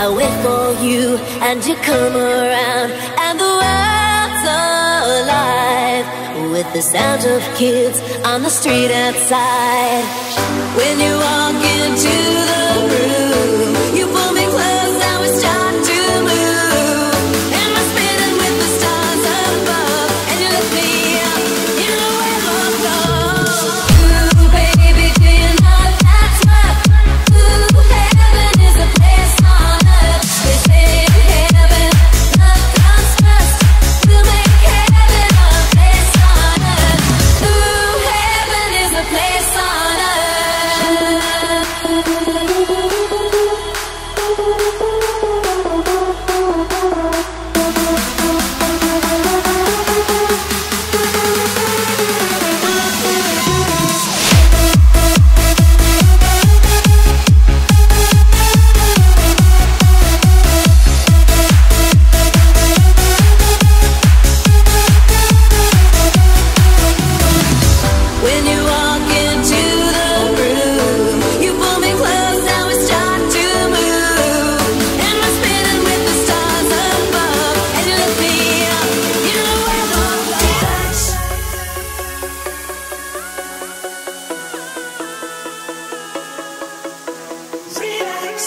I wait for you, and you come around, and the world's alive with the sound of kids on the street outside. When you walk into the room, you pull me close, now we start to move, and we're spinning with the stars above, and you lift me up, you know where we'll go. Ooh, baby, do you know that's what? Ooh, heaven is a place on earth. They say in heaven, love comes first. We'll make heaven a place on earth. Ooh, heaven is a place on earth. When you walk into the room, you pull me close, now we start to move, and we're spinning with the stars above, and you lift me up, you know where we'll go. Relax.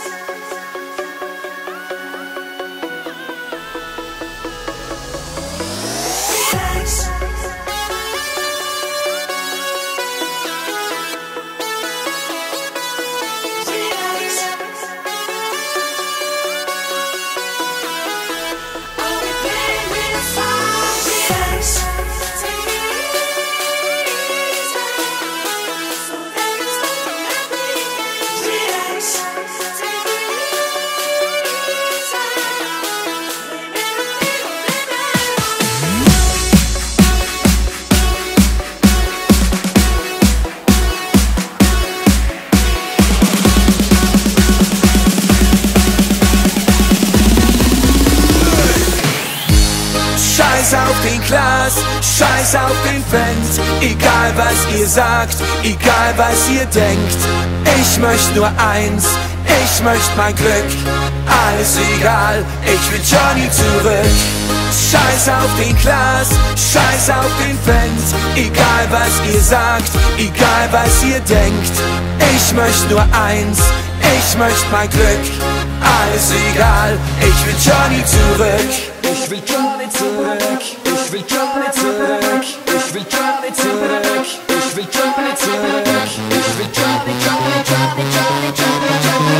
Scheiß auf den Glas, scheiß auf den Vent, egal was ihr sagt, egal was ihr denkt. Ich möchte nur eins, ich möchte mein Glück, alles egal, ich will Johnny zurück. Scheiß auf den Glas, scheiß auf den Vent, egal was ihr sagt, egal was ihr denkt. Ich möchte nur eins, ich möchte mein Glück, alles egal, ich will Johnny zurück. Ich will Johnny zurück, ich will Johnny zurück, ich will Johnny zurück, ich will Johnny zurück, ich will Johnny, Johnny, Johnny, Johnny, Johnny, Johnny,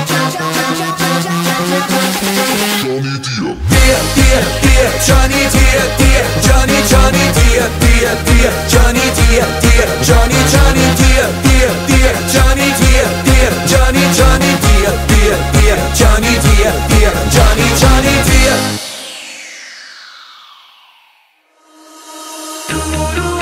Johnny, Dir, Johnny, dir, Johnny, Johnny, dir, Johnny, dir, Johnny, Johnny, dir, Johnny, Johnny, Johnny, dir, Johnny, Johnny, Johnny, dir.